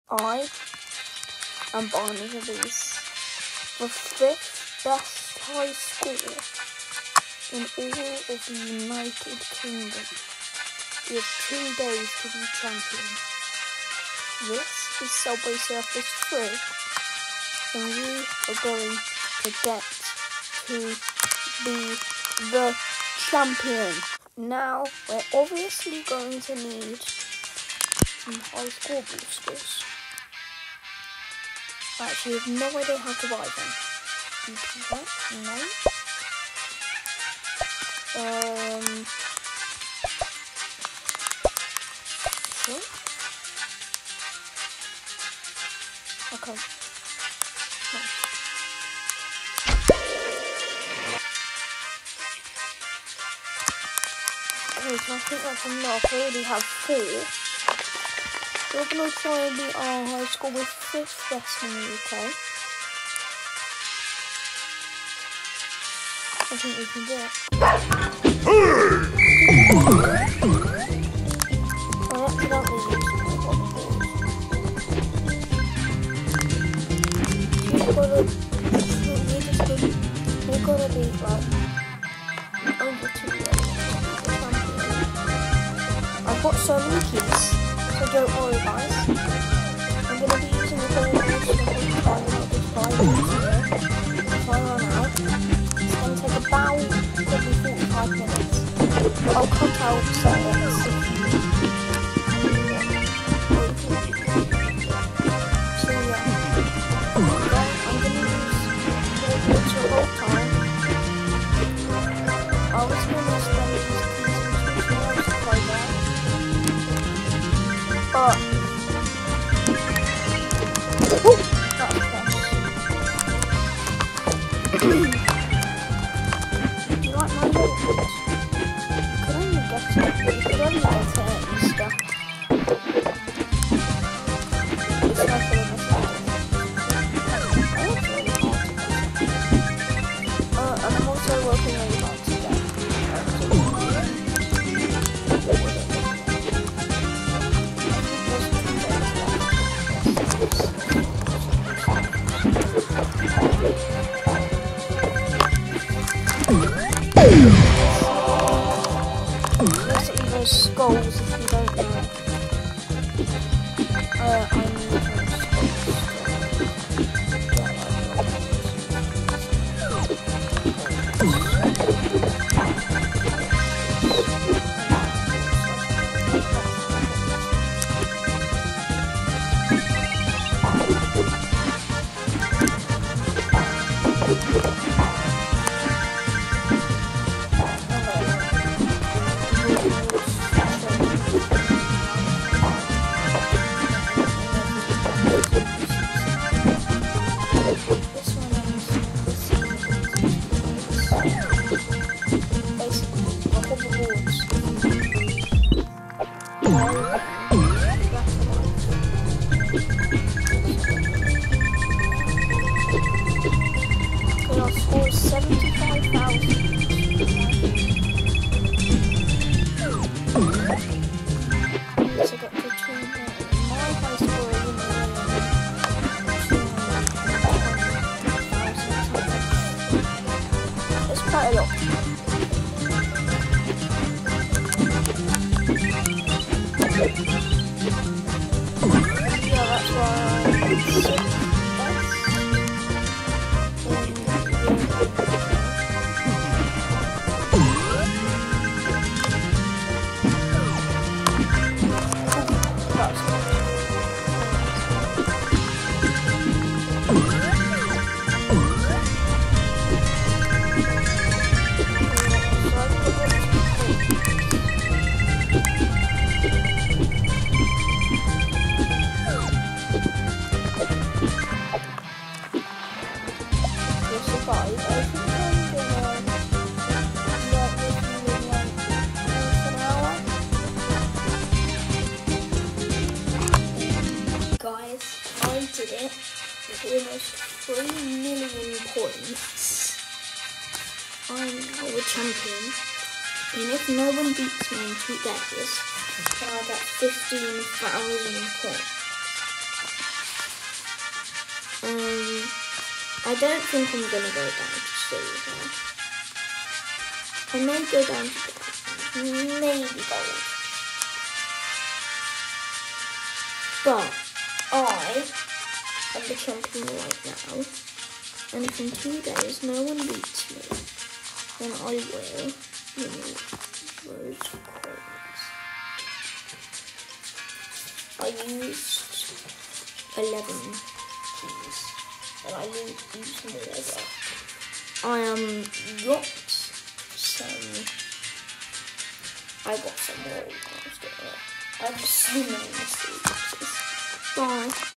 I am Barnaby. The 5th best high score in all of the United Kingdom. We have 2 days to be champion. This is Subway Surfers 3, and we are going to get to be the champion. Now, we're obviously going to need some high score boosters. Actually, I have no idea how to buy them. No. Sure. Okay. Nice. Okay, so I think that's enough. I already have 4. We're going to try and beat our high score with 5th best in the UK. I think we can do it. I accidentally used we've got to be like over 2 years. I've got so many keys. So don't worry guys, I'm going to be using the whole house for 5 minutes if I run out. It's going to take about probably 45 minutes. I'll cut out seconds. So yeah, I'm going to use the whole time. I was going to spend these keys in 2 minutes to play there. But that's close. Do you like my notebook? You could only get it. You could only get it at Easter. It's like a little mistake. I worked really hard to get it. And I'm also working really hard to get it. Basically those skulls, if you don't know. I need those Our score is 75,000. So got to change my high score is it's quite a lot. Yeah, that's why guys, I did it with almost 3 million points. I'm now a champion, and if no one beats me in 2 days, then I'll get 15,000 points. I don't think I'm gonna go down to silver. I may go down to gold, maybe gold. But I am the champion right now, and if in 2 days no one beats me, then I will remove those coins. I used 11 keys, and I used more. I got some more. I have so many mistakes. Bye.